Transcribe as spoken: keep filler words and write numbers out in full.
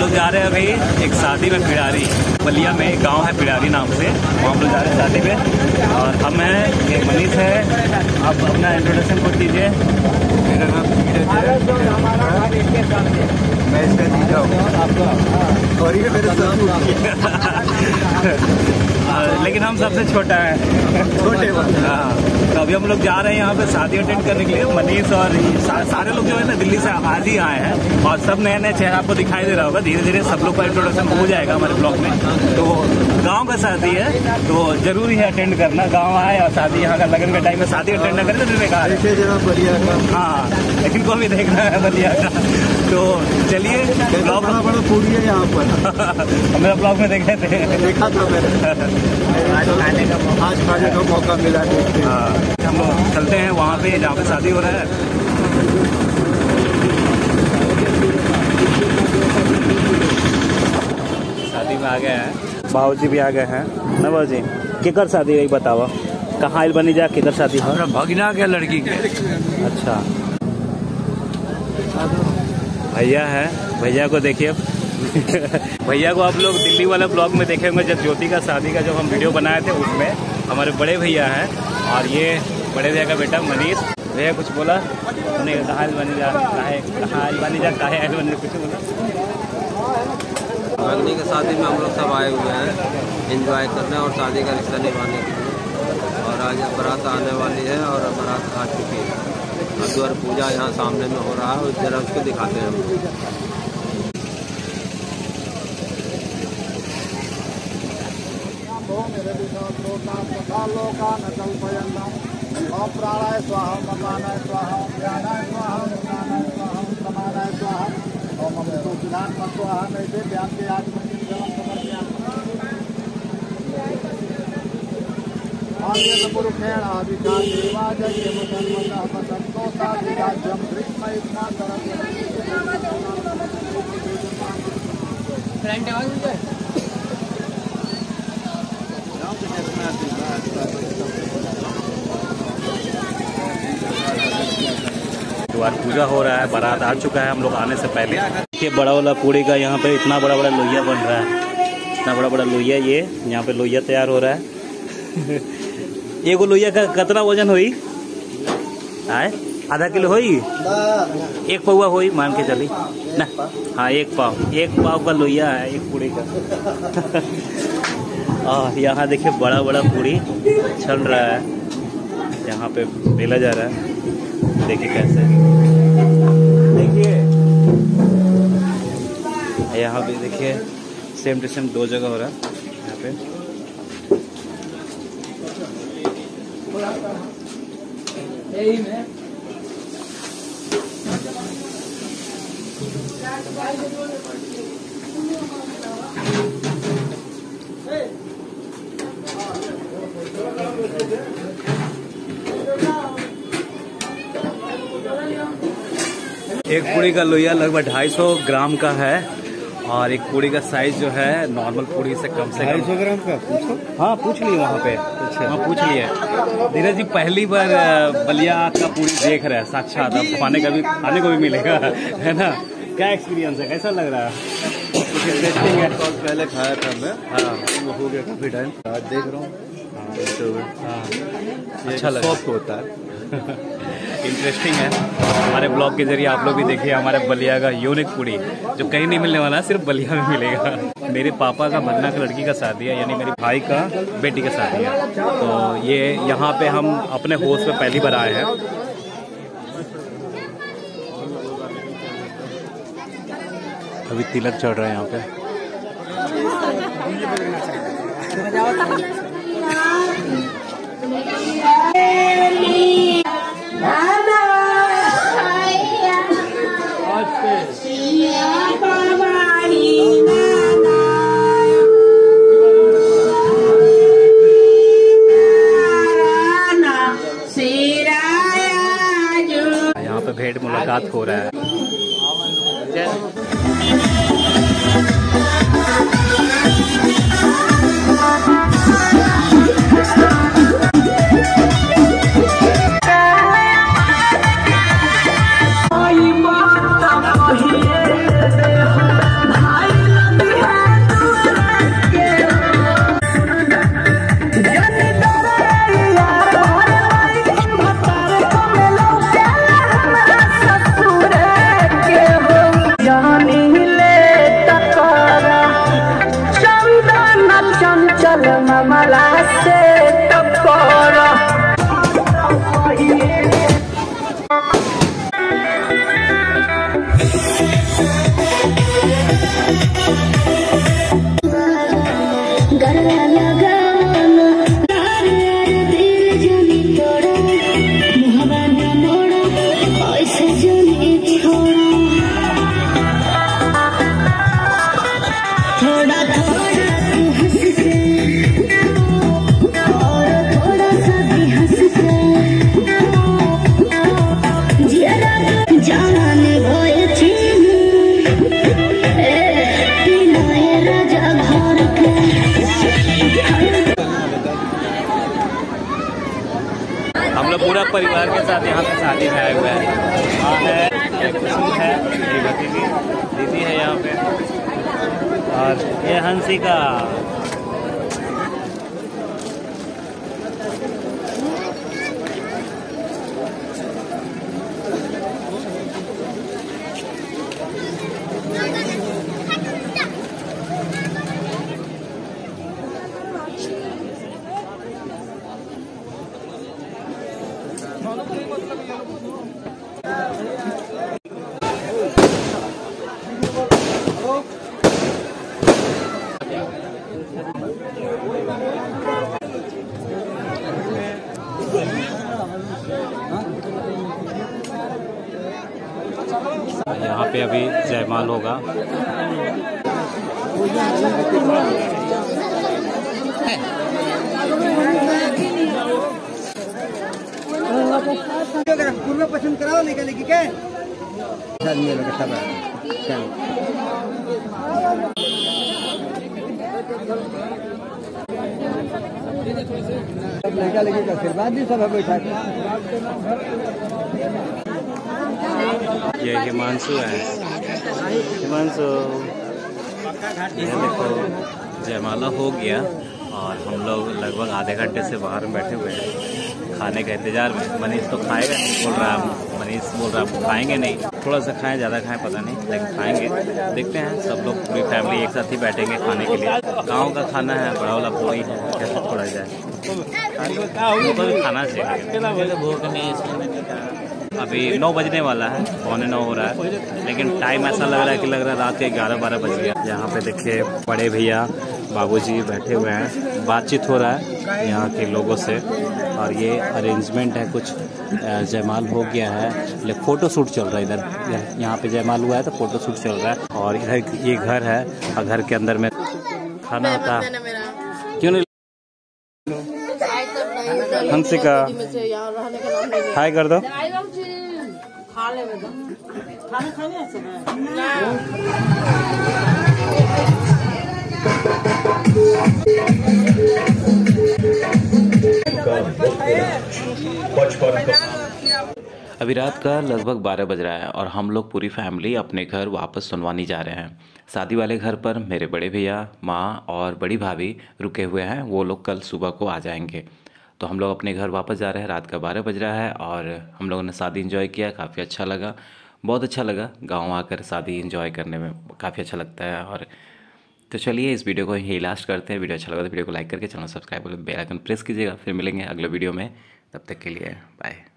लोग जा रहे हैं अभी एक शादी में पिड़ारी, बलिया में एक गांव है पिड़ारी नाम से, वहाँ हम लोग जा रहे हैं शादी में। और हम हैं, ये मनीष है, आप अपना इंट्रोडक्शन खुद कीजिए। मेरा नाम मैं इसका जीजा हूँ और ये मेरे ससुर लेकिन हम सबसे छोटा है, छोटे। हाँ, तो अभी हम लोग जा रहे हैं यहाँ पे शादी अटेंड करने के लिए। मनीष और सा, सारे लोग जो है ना दिल्ली से आज ही आए हैं और सब नए नए चेहरा आपको दिखाई दे रहा होगा। धीरे धीरे सब लोग का इंट्रोडक्शन हो जाएगा हमारे ब्लॉग में। तो गांव का शादी है तो जरूरी है अटेंड करना। गांव आए और शादी, यहाँ का लगन के टाइम में शादी अटेंड न करें तो बेकार है। बलिया का, हाँ, लेकिन को भी देखना है बलिया का। तो चलिए, ब्लॉग बड़ा बड़ा पूरी है यहाँ पर। मेरा ब्लॉग में देखे थे, देखा था मैंने। आज खाने का आज खाने का मौका मिला। हाँ, हम लोग चलते हैं वहाँ पे जहाँ पे शादी हो रहा है। शादी में आ गए हैं, बाबूजी भी आ गए हैं ना। बाबूजी केकर शादी है बताओ, कहाँ आइल बनी जा, केकर शादी है? भगना के लड़की के। अच्छा, भैया है, भैया को देखिए। भैया को आप लोग दिल्ली वाले ब्लॉग में देखे होंगे, जब ज्योति का शादी का जब हम वीडियो बनाए थे उसमें हमारे बड़े भैया हैं। और ये बड़े भैया का बेटा मनीष। भैया कुछ बोला हमने, कहाँ बनी जा, कहाँ बनी जा, कहाँ आयल बनी, कुछ बोला? भगनी की शादी में हम लोग सब आए हुए हैं एंजॉय करने और शादी का रिश्ता निभाने के लिए। और आज बारात आने वाली है और बारात आ चुकी है। द्वार पूजा यहाँ सामने में हो रहा है, उस जरा उसको दिखाते हैं हम। प्राणाय स्वाहा, मकानाय स्वाहा, ज्ञानाय स्वाहा, ज्ञानाय स्वाहा, समानाय स्वाहा, ओम अमृतो विधान स्वाहा। नैवेद्य ध्यान के आज मंदिर जलम समर्पयामि। पुरुषेण आदिकाल देवाजय मुसन्मतः पतन्तो साधिराज्यं ग्रीष्म इत्मा तरं। द्वार पूजा हो रहा है, बारात आ चुका है हम लोग आने से पहले। देखिए बड़ा वाला पूड़ी का यहाँ पे इतना बड़ा बड़ा लोहिया बन रहा है, इतना बड़ा बड़ा लोहिया। ये यहाँ पे लोहिया तैयार हो रहा है। एगो लोहिया का कितना वजन हुई? आए आधा किलो हुई, एक पौवा हुई मान के चली ना। हाँ, एक पाव, एक पाव का लोहिया है एक पूड़ी का। और यहाँ देखिए बड़ा बड़ा पूड़ी छन रहा है, यहाँ पे बेला जा रहा है। देखिए कैसे, देखिए यहाँ पे देखिए सेम टू सेम दो जगह हो रहा है यहाँ पे। एक पूड़ी का लोहिया लगभग ढाई सौ ग्राम का है और एक पूड़ी का साइज जो है नॉर्मल पूड़ी से कम से ढाई सौ ग्राम का पूछो। हाँ पूछ लिए वहाँ पे, हाँ पूछ लिए। धीरज जी पहली बार बलिया का पूड़ी देख रहे हैं साक्षात, अब खाने का भी खाने को भी मिलेगा है ना। क्या एक्सपीरियंस है, कैसा लग रहा है? इंटरेस्टिंग है। पहले खाया था मैं, हाँ वो हो गया काफी टाइम, आज देख रहा हूँ। हाँ अच्छा लगा, सॉफ्ट होता है। इंटरेस्टिंग है। हमारे ब्लॉग के जरिए आप लोग भी देखिए हमारे बलिया का यूनिक पूड़ी जो कहीं नहीं मिलने वाला, सिर्फ बलिया में मिलेगा। मेरे पापा का भगना का लड़की का शादी है, यानी मेरे भाई का बेटी का शादी है। तो ये यहाँ पे हम अपने होश पे पहली बार आए हैं। अभी तिलक चढ़ रहा है यहाँ पे। यहाँ पे भेंट मुलाकात हो रहा है। भाई हम लोग पूरा परिवार के साथ यहाँ पे शादी में आए हुए हैं। माँ है, एक खुशी है, मेरी भतीजी दीदी है यहाँ पे, और ये हंसिका। यहाँ पे अभी जयमाल होगा। पूर्व पसंद कराओ निकले की क्या लड़का लड़की का आशीर्वाद भी सब बैठा। ये हिमांशु है, हिमांशु। ये देखो जयमाला हो गया और हम लोग लगभग आधे घंटे से बाहर में बैठे हुए हैं खाने के इंतजार में। मनीष तो खाएगा नहीं बोल रहा है, मनीष बोल रहा है खाएंगे नहीं, थोड़ा सा खाएं ज़्यादा खाएं पता नहीं, लेकिन खाएंगे। देखते हैं, सब लोग पूरी फैमिली एक साथ ही बैठेंगे खाने के लिए। गांव का खाना है, बड़ा वाला पूरी है, कैसे छोड़ा जाए, तो भी खाना चाहिए। भूख नहीं, अभी नौ बजने वाला है, पौने नौ हो रहा है, लेकिन टाइम ऐसा लग रहा है कि लग रहा है रात के ग्यारह बारह बज गया। यहाँ पे देखिए बड़े भैया बाबूजी बैठे हुए हैं, बातचीत हो रहा है यहाँ के लोगों से, और ये अरेंजमेंट है कुछ। जयमाल हो गया है, ले फोटो शूट चल रहा है इधर। यहाँ पे जयमाल हुआ है तो फोटो शूट चल रहा है, और इधर ये घर है और घर के अंदर में खाना होता है। क्यों नहीं हंसिका हाय कर दो। अभी रात का लगभग बारह बज रहा है और हम लोग पूरी फैमिली अपने घर वापस सुनवानी जा रहे हैं। शादी वाले घर पर मेरे बड़े भैया, माँ और बड़ी भाभी रुके हुए हैं, वो लोग कल सुबह को आ जाएंगे। तो हम लोग अपने घर वापस जा रहे हैं। रात का बारह बज रहा है और हम लोगों ने शादी एंजॉय किया, काफ़ी अच्छा लगा, बहुत अच्छा लगा। गांव आकर शादी एंजॉय करने में काफ़ी अच्छा लगता है। और तो चलिए इस वीडियो को यही लास्ट करते हैं। वीडियो अच्छा लगा तो वीडियो को लाइक करके चैनल सब्सक्राइब करके बेल आइकन प्रेस कीजिएगा। फिर मिलेंगे अगले वीडियो में, तब तक के लिए बाय।